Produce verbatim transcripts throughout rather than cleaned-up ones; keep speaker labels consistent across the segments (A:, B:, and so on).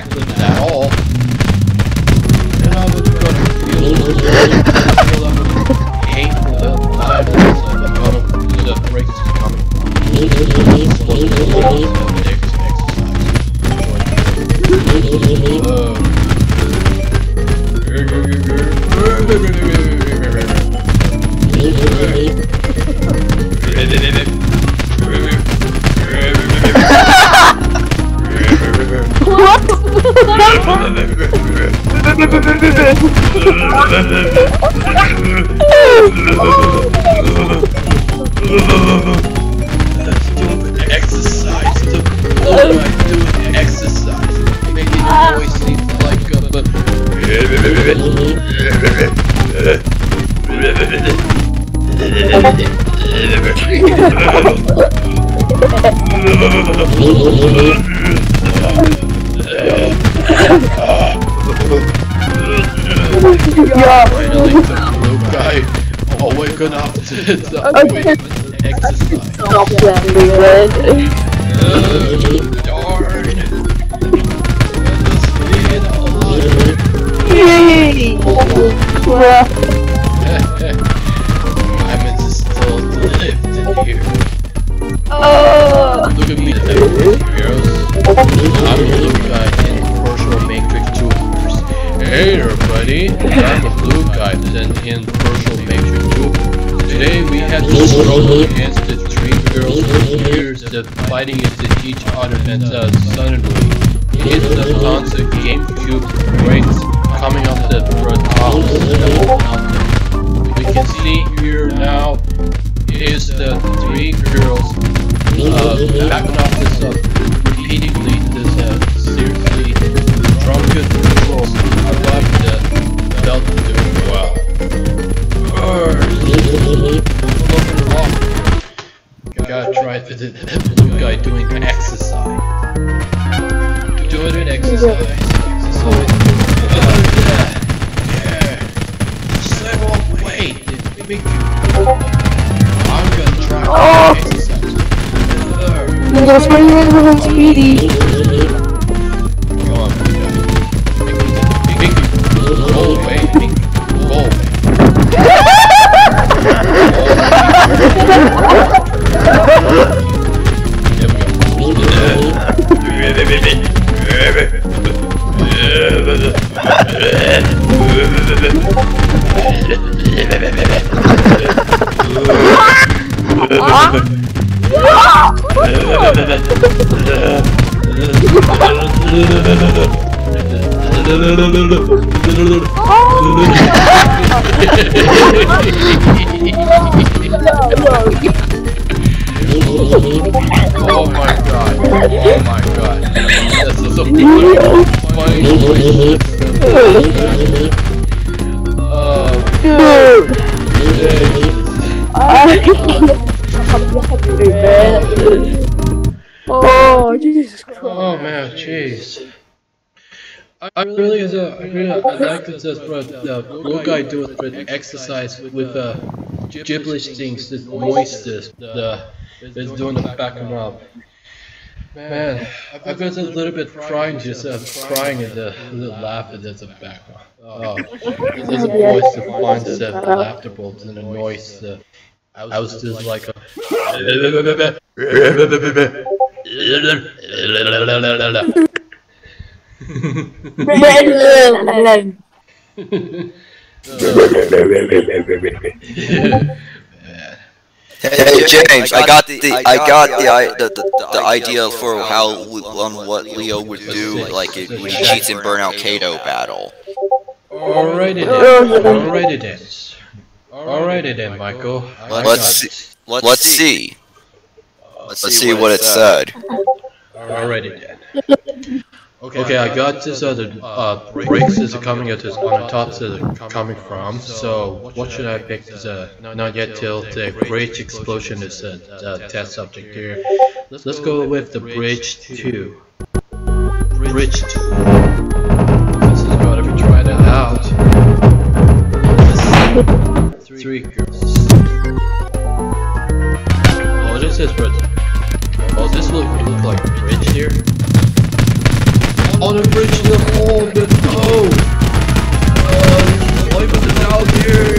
A: backlit at all. And I was gonna feel feel I'm gonna hate the violence of the bottom the breaks is coming from. Exercise. What am I doing? Exercise. Making your voice seem like a but finally the blue guy awaken up to the exercise.
B: Stop laughing, man.
A: Darn.
B: Yay!
A: I'm still lift in here.
B: Oh!
A: Look at me, the heroes. I'm the blue guy in Virtual Matrix two. Hey there, buddy. I'm the blue guy in Virtual Matrix two. Today we had to struggle against the three girls for years that fighting against each other and uh, suddenly hit the console GameCube breaks coming off the top. We can see here now is the three girls uh, backing off this uh, repeatedly this uh, seriously drunken controls. I love the belt doing well. Gotta try the, the, the blue guy doing exercise. Doing it exercise. Exercise. Uh, yeah. Yeah. Slip off weight. I'm gonna try
B: Oh.
A: exercise.
B: That's why you're really speedy.
A: Come on, blue guy. Make me go away. Go away. Oh my god. Oh my god. This is a funny voice. Oh,
B: Oh, Jesus Christ.
A: oh man, jeez. I, I really, uh, I really, I like this, uh, the blue guy doing the exercise with uh, gibberish things, the noises, the, it's doing the back and up. Man, I got a little bit crying, just uh, crying at the, the laugh at the background. Oh, there's a voice that finds that laughable and the noise. Uh, I was just like a.
C: Hey James, I got the I got the the, the, the idea for how on what Leo would do, like it, when he cheats in Burnout Kato battle.
A: Alrighty then. Alrighty then. Alrighty then, Michael.
C: Let's see. Let's see. Let's see what it said.
A: Alrighty then. Okay, I got this other uh, breaks is coming at this on the top is coming from. So what should I pick? Is uh, not yet till the bridge explosion is a uh, test subject here. Let's go with the bridge two. Bridge two. This is gotta be tried it out. Three girls. Oh, this is but oh, this look look like a bridge here. On the bridge to the hole, but oh! Oh, life is down here!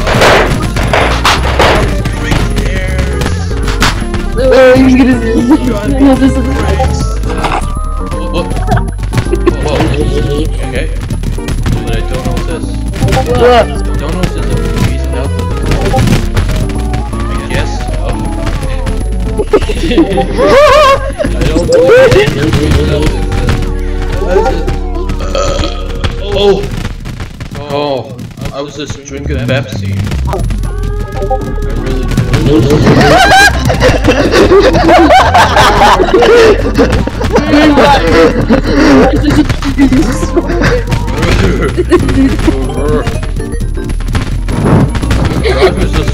B: Oh, you're gonna no, this is
A: what? Whoa. Okay. But I don't know this.
B: what?
A: Don't know if there's a piece of help. I guess so. I don't believe there's a piece of help. Oh! Oh, I was just drinking Pepsi. I really did. I was just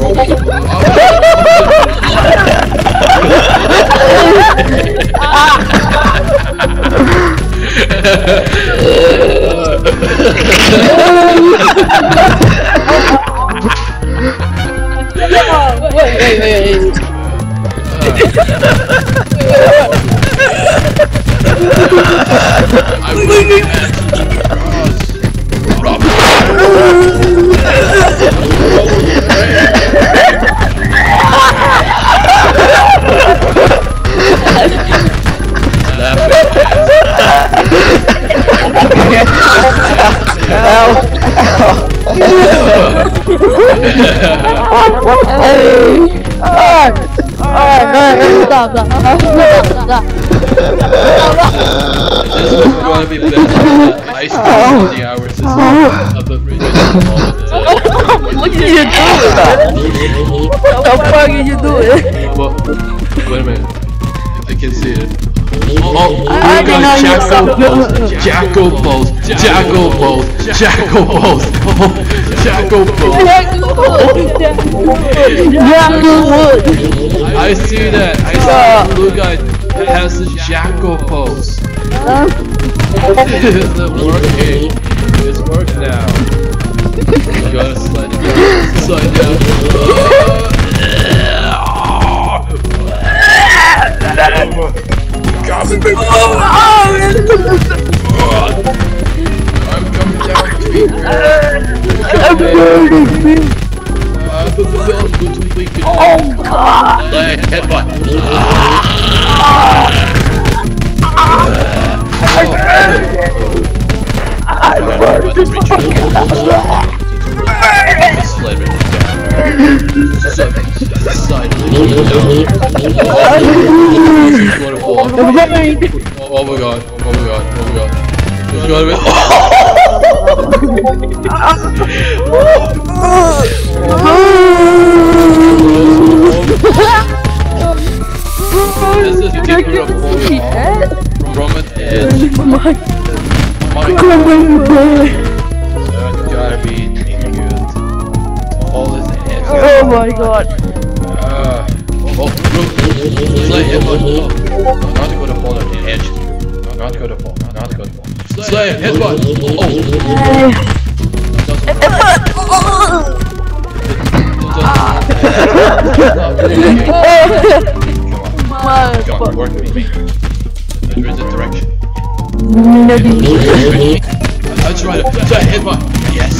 B: Wait, wait, wait, wait.
A: I'm looking at
B: Stop, stop, stop, stop.
A: This is going to be better than the ice cream in the hours of the radio.
B: What are you doing? What the fuck are you doing?
A: Well, wait a minute. I can see it. Oh,
B: I
A: we
B: didn't know
A: got
B: you
A: Jacko Pose, Jacko Pose, Jacko Pose, Jacko Pose, Jacko Pose. I see that. I see the blue guy has the Jacko Pose. It's working. It's working now. You gotta slide down. Slide down. I'm coming down to you. I'm burning me. Oh god. Headbutt. I'm burning. Oh my god, oh my god, oh my god. There's gotta be. This is deeper up from it is. Oh my god. It's gotta be good. All this head.
B: Oh my god.
A: Uh, oh, look. It's like headbutt. Not going to fall on the edge. Not going to fall. Not going to fall. Slay it. Headbutt. Oh. It doesn't work. It doesn't work. Come on. Work with me. There is a direction. That's right. Slay headbutt. Yes.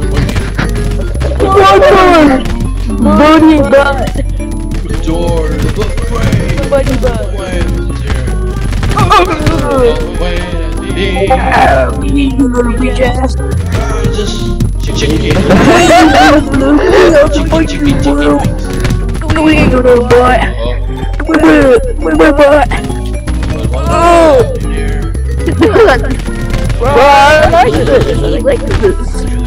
B: Booty butt.
A: Door.
B: Booty butt.
A: Just chicken chicken chicken chicken
B: little boy. Little boy. Oh. I like this. I like this.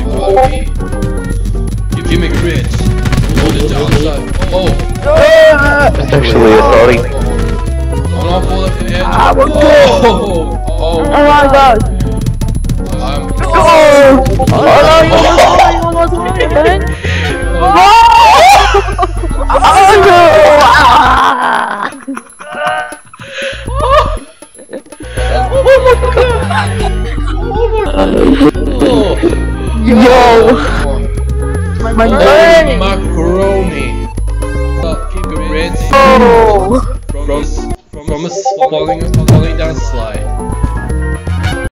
A: Give me grits. Hold it down side. Oh.
D: Actually, sorry.
A: I'm not full of the edge.
B: Ah, we're good.
A: Oh. Oh.
B: Oh my god.
A: I'm.
B: Oh. Oh no, you almost made it, man. Oh. Oh no.
A: Oh.
B: Yo. My brain.
A: Macaroni. Grits.
B: Oh.
A: From from a falling falling down slide.